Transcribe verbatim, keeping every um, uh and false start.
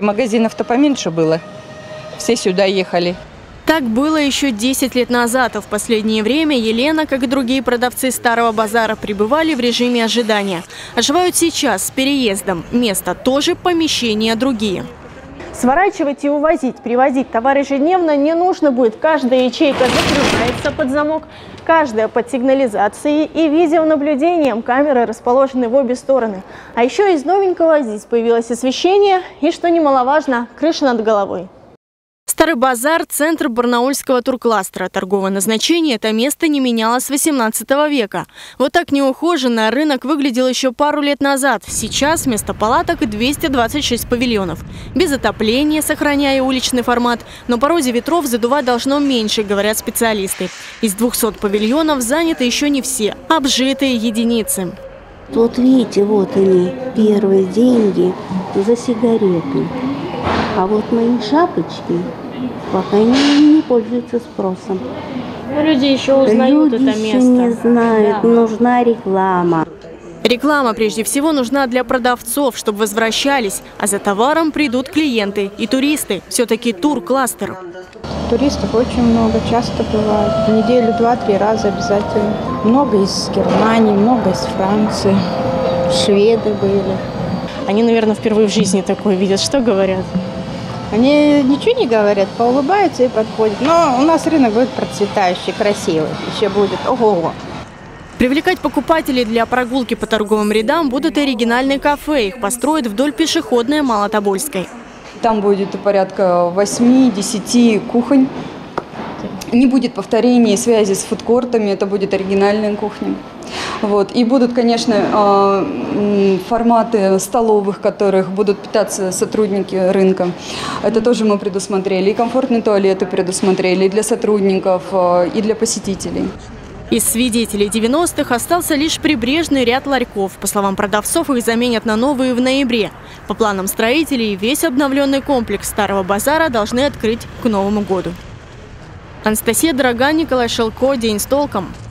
Магазинов-то поменьше было, все сюда ехали. Так было еще десять лет назад, а в последнее время Елена, как и другие продавцы Старого базара, пребывали в режиме ожидания. Оживают сейчас с переездом. Место тоже, помещения другие. Сворачивать и увозить, привозить товар ежедневно не нужно будет. Каждая ячейка закрывается под замок, каждая под сигнализацией и видеонаблюдением. Камеры расположены в обе стороны. А еще из новенького здесь появилось освещение и, что немаловажно, крыша над головой. Старый базар – центр барнаульского туркластера. Торговое назначение это место не менялось с восемнадцатого века. Вот так неухоженно рынок выглядел еще пару лет назад. Сейчас вместо палаток двести двадцать шесть павильонов. Без отопления, сохраняя уличный формат. Но по роде ветров задувать должно меньше, говорят специалисты. Из двухсот павильонов заняты еще не все, обжитые единицы. Вот видите, вот они, первые деньги за сигареты. А вот мои шапочки пока не, не пользуются спросом. Но люди еще узнают люди это место. Люди не знают, да. Нужна реклама. Реклама прежде всего нужна для продавцов, чтобы возвращались, а за товаром придут клиенты и туристы. Все-таки туркластер. Туристов очень много, часто бывает. В неделю два-три раза обязательно. Много из Германии, много из Франции. Шведы были. Они, наверное, впервые в жизни такое видят. Что говорят? Они ничего не говорят, поулыбаются и подходят. Но у нас рынок будет процветающий, красивый. Еще будет ого-го. Привлекать покупателей для прогулки по торговым рядам будут оригинальные кафе. Их построят вдоль пешеходной Малотобольской. Там будет порядка восьми-десяти кухонь. Не будет повторений связи с фудкортами, это будет оригинальная кухня. Вот. И будут, конечно, форматы столовых, в которых будут питаться сотрудники рынка. Это тоже мы предусмотрели. И комфортные туалеты предусмотрели и для сотрудников, и для посетителей. Из свидетелей девяностых остался лишь прибрежный ряд ларьков. По словам продавцов, их заменят на новые в ноябре. По планам строителей, весь обновленный комплекс Старого базара должны открыть к Новому году. Анастасия Дорога, Николай Шелко. День с толком.